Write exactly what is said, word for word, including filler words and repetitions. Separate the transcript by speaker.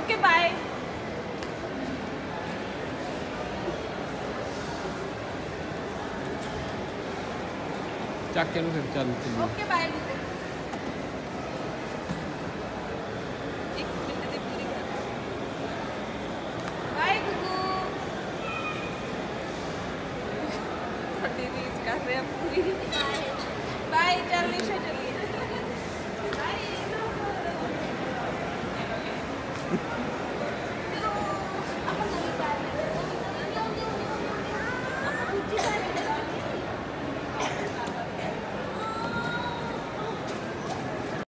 Speaker 1: Okay bye.
Speaker 2: ਚੱਕ ਕੇ ਨੂੰ ਫਿਰ ਚੱਲ ਚੱਲੀਏ।
Speaker 1: Okay bye. एक मिनट दे पूरी कर। बाय गुगू। थोड़ी रील्स कर रहे हैं पूरी। बाय बाय चल निशा चलिए। बाय।